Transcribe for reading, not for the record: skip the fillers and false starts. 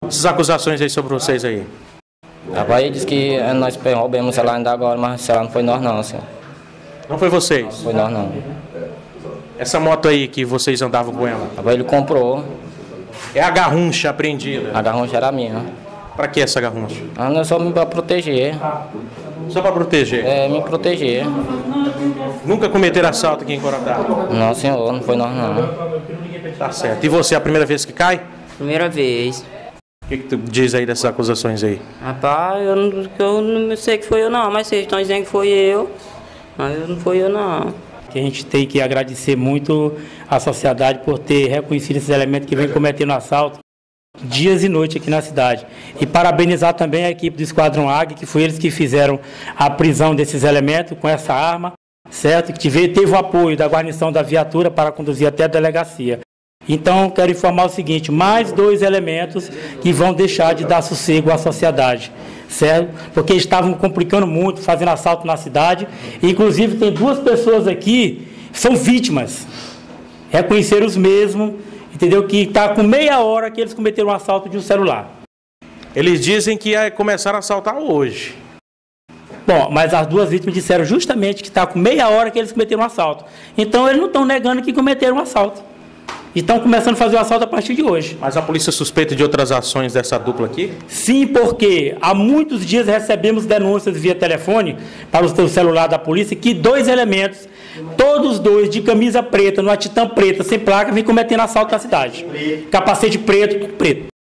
Essas acusações aí sobre vocês aí. Rapaz, ele disse que nós roubamos o celular ainda agora, mas o celular não foi nós não, senhor. Não foi vocês? Não foi nós não. Essa moto aí que vocês andavam com ela? Rapaz, ele comprou. É a garruncha apreendida? A garroncha era minha. Pra que essa garruncha? Ah, não é só para proteger. Só pra proteger? É, me proteger. Nunca cometeram assalto aqui em Corotá? Não, senhor, não foi nós não. Tá certo. E você, é a primeira vez que cai? Primeira vez. O que tu diz aí dessas acusações aí? Rapaz, eu não sei que foi eu não, mas vocês estão dizendo que foi eu. Mas não foi eu não. A gente tem que agradecer muito à sociedade por ter reconhecido esses elementos que vêm cometendo assalto dias e noites aqui na cidade. E parabenizar também a equipe do Esquadrão Águia, que foi eles que fizeram a prisão desses elementos com essa arma, certo? Que teve o apoio da guarnição da viatura para conduzir até a delegacia. Então, quero informar o seguinte, mais 2 elementos que vão deixar de dar sossego à sociedade, certo? Porque estavam complicando muito, fazendo assalto na cidade. E, inclusive, tem 2 pessoas aqui que são vítimas. Reconheceram os mesmos, entendeu? Que está com meia hora que eles cometeram um assalto de um celular. Eles dizem que começaram a assaltar hoje. Bom, mas as 2 vítimas disseram justamente que está com meia hora que eles cometeram um assalto. Então, eles não estão negando que cometeram um assalto. E estão começando a fazer o assalto a partir de hoje. Mas a polícia suspeita de outras ações dessa dupla aqui? Sim, porque há muitos dias recebemos denúncias via telefone para o celular da polícia que 2 elementos, todos 2 de camisa preta, numa Titan preta, sem placa, vêm cometendo assalto na cidade. Capacete preto, tudo preto.